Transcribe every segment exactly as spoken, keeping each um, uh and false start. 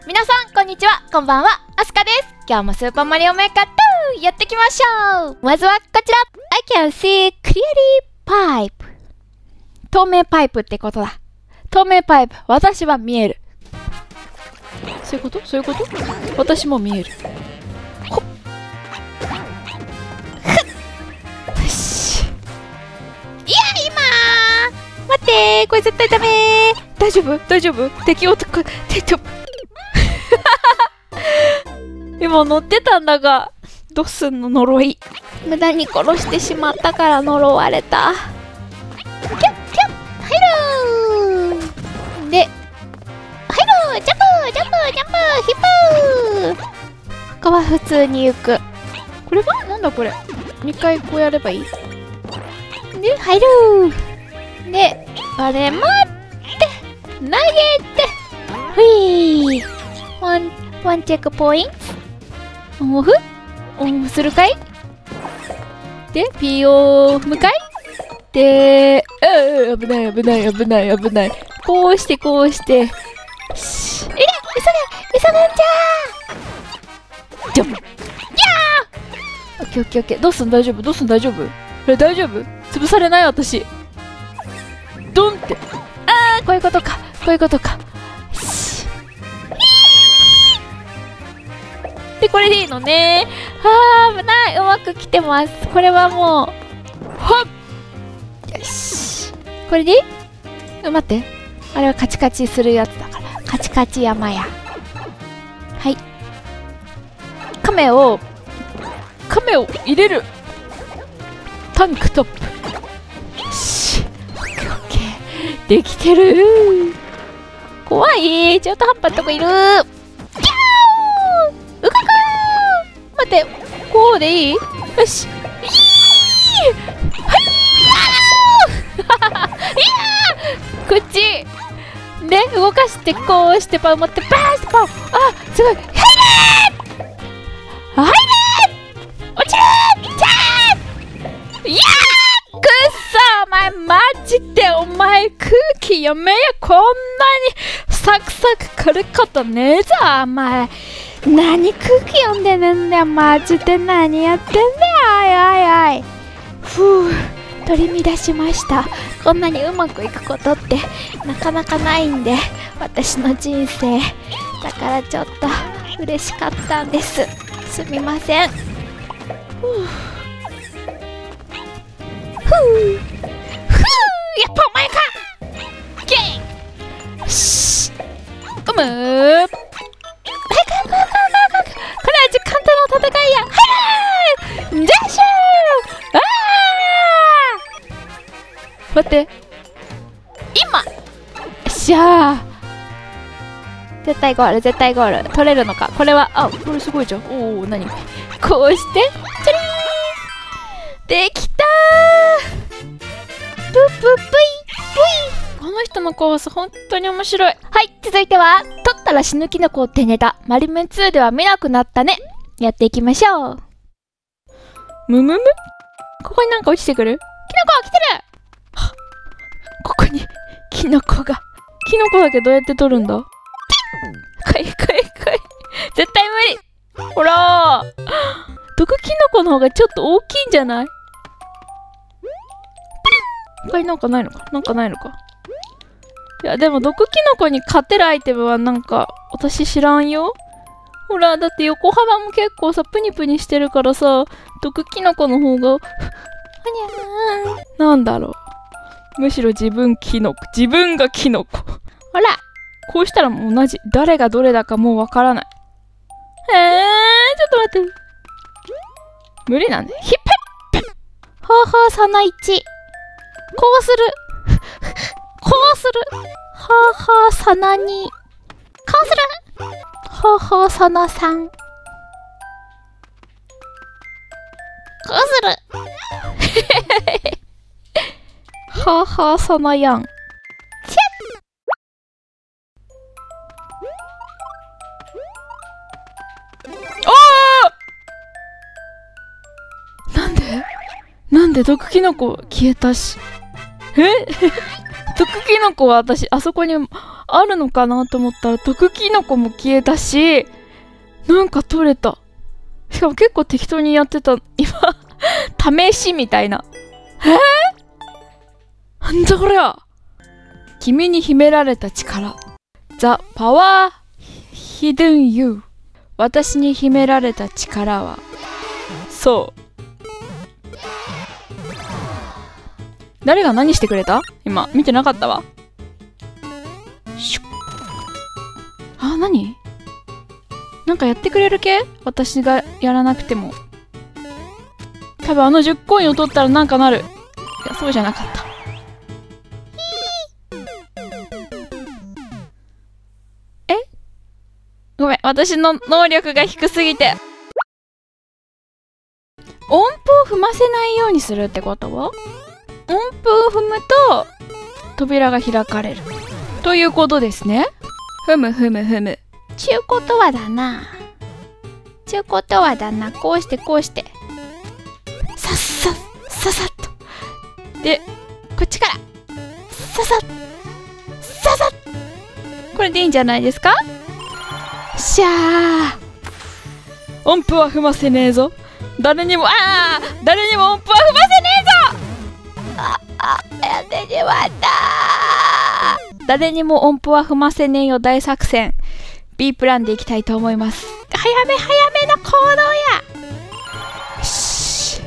皆さんこんにちは、こんばんは、アスカです。今日もスーパーマリオメーカーにやっていきましょう。まずはこちら、 I can see clearly pipe。 透明パイプってことだ。透明パイプ、私は見える。そういうこと？そういうこと？私も見える。ほっふっし。いや、今待ってー、これ絶対ダメー。大丈夫？大丈夫？敵をとか、大丈夫？今乗ってたんだが、ドスンの呪い。無駄に殺してしまったから呪われた。キャッキャッ、入るー。で、入るー、ジャンプジャンプジャンプ、ヒップー。他は普通に行く。これはなんだこれ。にかいこうやればいい。で、入るー。で、あれ待って投げて、ふいー。ワン、ワンチェックポイント。オンオフオンオフするかい。で、ピーオフかい。で、うー、危ない危ない危ない危ない。こうしてこうして。しいけ、急げ急ぐんじゃー。ジャンプ。いやー。オッケーオッケーオッケー。どうすん大丈夫どうすん大丈夫これ大丈夫潰されない私。ドンって。あー、こういうことか。こういうことか。で、これでいいのね。あー、危ない。うまく来てます。これはもう、ほっよし。これでいい？待って。あれはカチカチするやつだから。カチカチ山や。はい。亀を、亀を入れる。タンクトップ。よし。オッケーオッケー。できてる。怖い。中途半端なとこいる。うかくー。待って、こうでいい？よし。いーはいーこっちで動かしてこうしてパウ持ってバースパウ。あ、すごい。入れー入れー落ちるーじゃーいやーくっそお前マジでお前空気読めや。こんなにサクサク来ることねえぞお前。何空気読んでるんだよマジで。何やってんだよ。おいおいおい。ふう、取り乱しました。こんなにうまくいくことってなかなかないんで、私の人生だからちょっと嬉しかったんです。すみません。ふうふうふう、やっぱお前か。ゲイよしうむー。これは時間との戦いや。はいージャッシュー。あー待って今よっしゃー。絶対ゴール絶対ゴール取れるのか。これはあ、これすごいじゃん。おお、何こうしてチャリーンできたー。プププイプイ。この人のコース本当に面白い。はい、続いては取ったら死ぬキノコってネタ、マリメンツーでは見なくなったね。やっていきましょう。むむむ、ここになんか落ちてくる。キノコ来てる。はっ、ここにキノコが。キノコだけどうやって取るんだ。かいかいかい絶対無理。ほらー、毒キノコの方がちょっと大きいんじゃない。他になんかないのかなんかないのか。いやでも毒キノコに勝てるアイテムはなんか私知らんよ。ほらだって横幅も結構さプニプニしてるからさ、毒キノコの方がなんだろう。むしろ自分キノコ、自分がキノコ。ほらこうしたらもう同じ。誰がどれだかもうわからない。えー、ちょっと待って。無理なんで。ヒッペッほうほうそのいち。こうするこうする。ほうほうそのに。こうする。ほうほうそのさん。こうする。ほうほうそのよん。チェッ。おー！なんでなんで毒キノコ消えたし。え毒キノコは私、あそこに、 あるのかなと思ったら、毒キノコも消えたし、なんか取れた。しかも結構適当にやってた。今、試しみたいな。えー、なんだこりゃ。君に秘められた力。The Power Hidden You。私に秘められた力は、そう。誰が何してくれた？今、見てなかったわ。シュッ。あ、何？なんかやってくれる系？私がやらなくても。多分あのじゅっコインを取ったらなんかなる。いや、そうじゃなかった。え？ごめん、私の能力が低すぎて。音符を踏ませないようにするってことは？音符を踏むと扉が開かれるということですね。ふむふむふむ。ちゅうことはだな。ちゅうことはだな。こうしてこうして。さっさっささっと。で、こっちから。ささっささっ。これでいいんじゃないですか？しゃー。音符は踏ませねえぞ。誰にも、ああ誰にも音符は踏ませねえぞ。あ、あ、やってしまったー。誰にも音符は踏ませねえよ大作戦 B プランでいきたいと思います。早め早めの行動や。し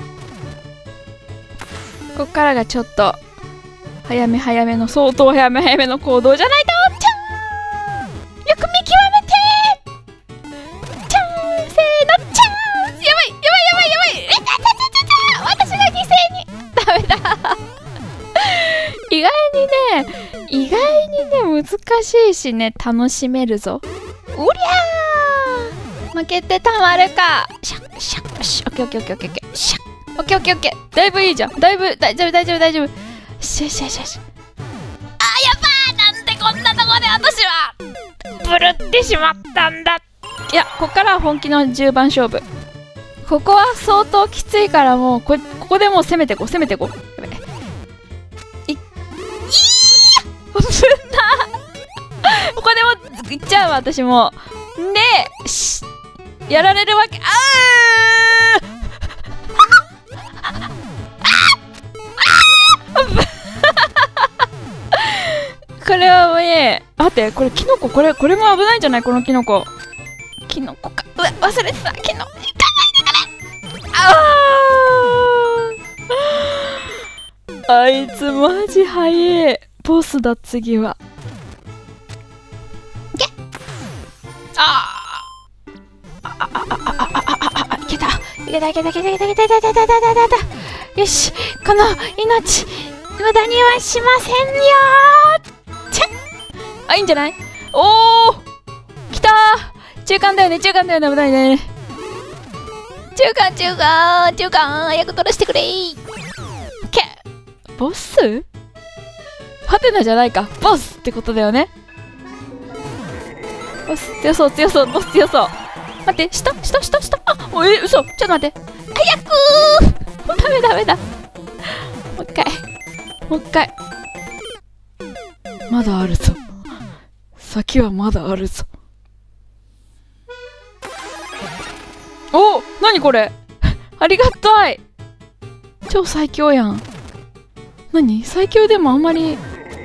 こっからがちょっと早め早めの相当早め早めの行動じゃないと。ちゃんよく見極めてー。ちゃんせーのちゃん。やばいやばいやばいやばい。えたたたたた私が犠牲に。ダメだ意外にね意外にね難しいしね楽しめるぞ。うりゃー負けてたまるか。シャッシャッシャッオッケーオッケーオッケーオッケーオッケーシャッオッケーオッケーオッケーだいぶいいじゃん。だいぶ大丈夫大丈夫大丈夫。シャシャシャシャ。あやばーなんでこんなとこで私はブルってしまったんだ。いやこっからは本気のじゅうばん勝負。ここは相当きついからもうこここでもう攻めてこう攻めてこう。やべいいー危なここでもいっちゃうわ私も。でしやられるわけ。あーこれはもうね待ってこれキノコこれこれも危ないんじゃない？このキノコキノコかうわ忘れてたキノコあーあいつマジ早え。ボスだ次は。けあーあああああああいけたいけたいけたいけたいけたいけたいけたいけたいけたいけた。よしこの命無駄にはしませんよー。ちゃあいいんじゃない？おおきたー中間だよね中間だよね危ないね。中間中間中間早く取らせてくれー。けボスハテナじゃないかボスってことだよね。ボス強そう強そうボス強そう。待って下下下下あおえ嘘ちょっと待って早くーダメダメだもう一回もう一回まだあるぞ先はまだあるぞ。おなにこれありがたい超最強やん。何最強でもあんまり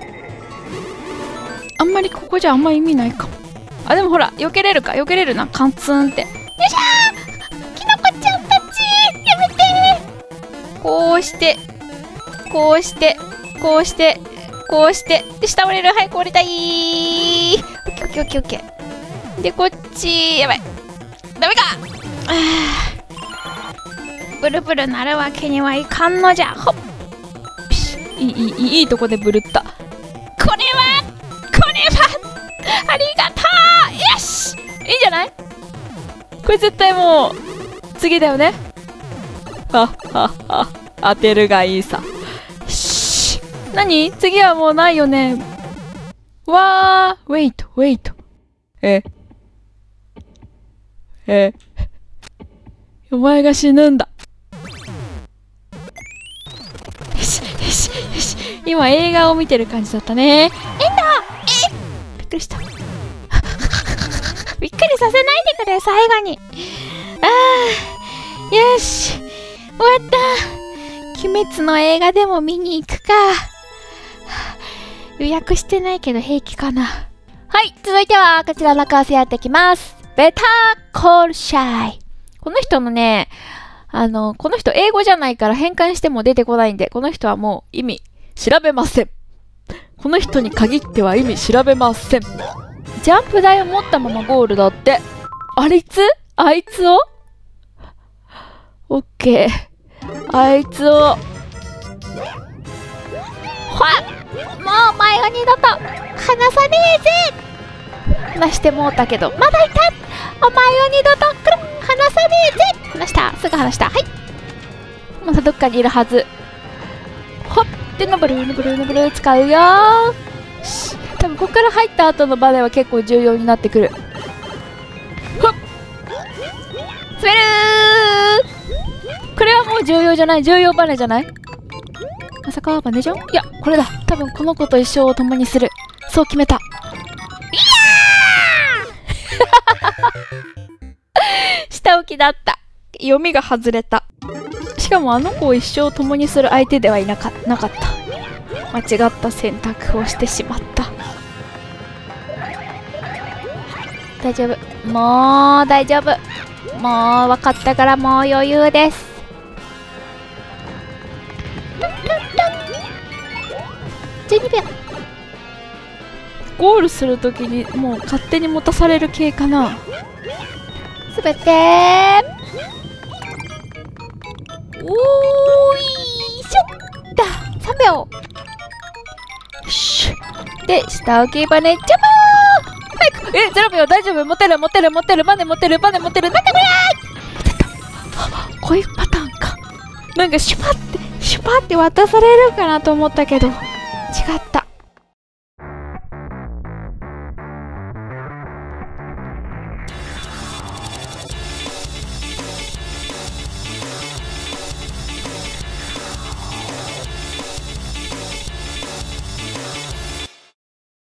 あんまりここじゃあんまり意味ないかも。あでもほら避けれるか避けれるなカンツンって。よいしょーキノコちゃんたちやめてー。こうしてこうしてこうしてこうして下降りる早く降りたいー。オッケーオッケーオッケーオッケーでこっちやばいダメかブルブルなるわけにはいかんのじゃ。ほっいいいいいいとこでブルった。これはこれはありがとう。よしいいんじゃない？これ絶対もう次だよね。はっはっは当てるがいいさ。し何次はもうないよね。わーウェイトウェイトええお前が死ぬんだ。よしよしよし今映画を見てる感じだったね。エンドえくりした。びっくりさせないでくれ、最後に。ああ、よし。終わった。鬼滅の映画でも見に行くか。予約してないけど平気かな。はい、続いてはこちらのコースやっていきます。ベターコールシャイ。この人のね、あの、この人英語じゃないから変換しても出てこないんで、この人はもう意味調べません。この人に限っては意味調べません。ジャンプ台を持ったままゴールだって。あいつあいつをオッケー。あいつを。ほっもう前は二度と離さねえぜ。離してもうたけど、まだいた。お前を二度とくる離さねえぜ。離した。すぐ離した。はい。またどっかにいるはず。ほっで、のぼるのぼるのぼる使うよー。し多分ここから入った後のバネは結構重要になってくる。ほっ滑るー。これはもう重要じゃない。重要バネじゃない。まさかバネじゃん。いや、これだ。多分この子と一生を共にする。そう決めた。いやー下置きだった。読みが外れた。しかもあの子を一生共にする相手ではいなか、なかった。間違った選択をしてしまった。大丈夫。もう大丈夫。もう分かったからもう余裕です。じゅうにびょう。ゴールするときにもう勝手に持たされる系かな。すべておーいしょっださんびょう。しゅで下置きバネジャンプー。早くえゼロびょう大丈夫。持てる持てる持てるバネ持てるバネ持てる。なんだこれー。こういうパターンか。なんかシュパってシュパって渡されるかなと思ったけど違った。